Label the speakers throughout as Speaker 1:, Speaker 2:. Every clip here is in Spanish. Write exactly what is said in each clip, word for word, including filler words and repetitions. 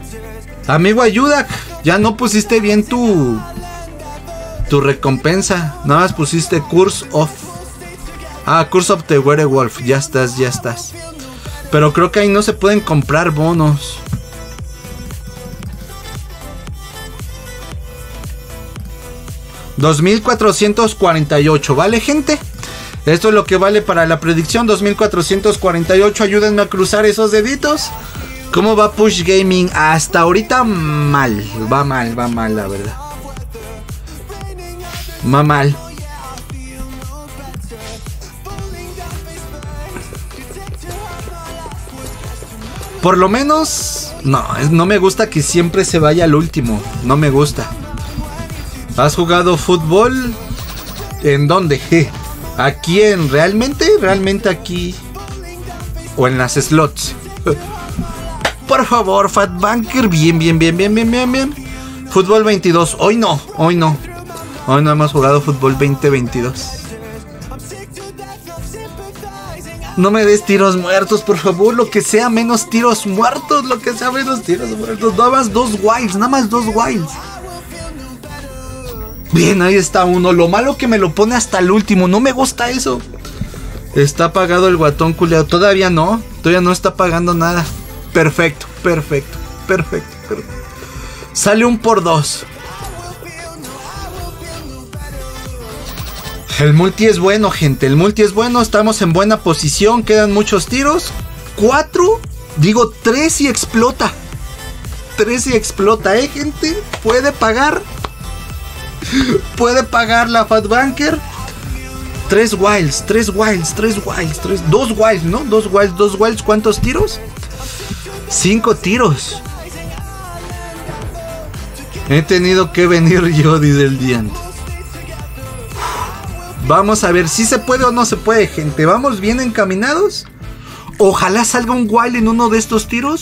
Speaker 1: Amigo, ayuda. Ya no pusiste bien tu tu recompensa. Nada más pusiste Curse of. Ah, Curse of the Werewolf. Ya estás, ya estás. Pero creo que ahí no se pueden comprar bonos. dos mil cuatrocientos cuarenta y ocho, ¿vale, gente? Esto es lo que vale para la predicción. dos mil cuatrocientos cuarenta y ocho. Ayúdenme a cruzar esos deditos. ¿Cómo va Push Gaming? Hasta ahorita mal. Va mal, va mal, la verdad. Va mal. Por lo menos... No, no me gusta que siempre se vaya al último. No me gusta. ¿Has jugado fútbol? ¿En dónde? ¿Aquí en realmente? ¿Realmente aquí? ¿O en las slots? Por favor, Fat Banker. Bien, bien, bien, bien, bien, bien, bien. Fútbol veintidós. Hoy no, hoy no. Hoy no hemos jugado fútbol veinte veintidós. No me des tiros muertos, por favor. Lo que sea menos tiros muertos. Lo que sea menos tiros muertos. Nada más dos wilds. Nada más dos wilds. Bien, ahí está uno. Lo malo que me lo pone hasta el último. No me gusta eso. Está apagado el guatón culiado. Todavía no. Todavía no está pagando nada. Perfecto, perfecto, perfecto, perfecto. Sale un por dos. El multi es bueno, gente. El multi es bueno. Estamos en buena posición. Quedan muchos tiros. Cuatro. Digo, tres y explota. Tres y explota, ¿eh, gente? Puede pagar. Puede pagar la Fat Banker. Tres wilds, tres wilds, tres wilds, tres, dos wilds, ¿no? Dos wilds, dos wilds. ¿Cuántos tiros? Cinco tiros. He tenido que venir yo, dice el diente. Vamos a ver si se puede o no se puede, gente. ¿Vamos bien encaminados? Ojalá salga un wild en uno de estos tiros.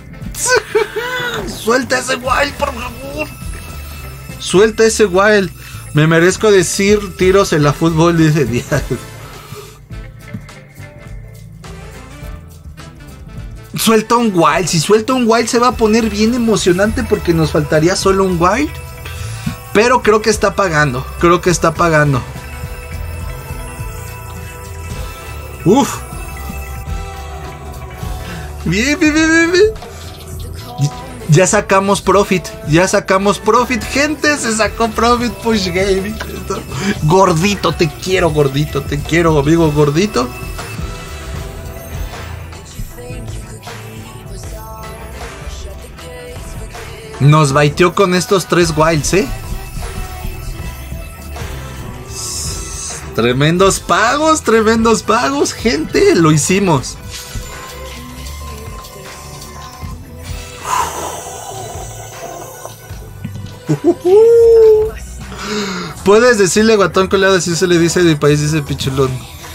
Speaker 1: Suelta ese wild, por favor. Suelta ese wild. Me merezco decir tiros en la fútbol, dice Díaz. Suelta un wild. Si suelta un wild se va a poner bien emocionante porque nos faltaría solo un wild. Pero creo que está pagando. Creo que está pagando. Uf. Bien, bien, bien, bien, bien. Ya sacamos profit. Ya sacamos profit, gente. Se sacó profit Push Gaming. Gordito, te quiero, gordito. Te quiero, amigo gordito. Nos baiteó con estos tres wilds, ¿eh? Tremendos pagos, tremendos pagos, gente. Lo hicimos. Puedes decirle guatón colado, si se le dice de mi país, dice pichulón.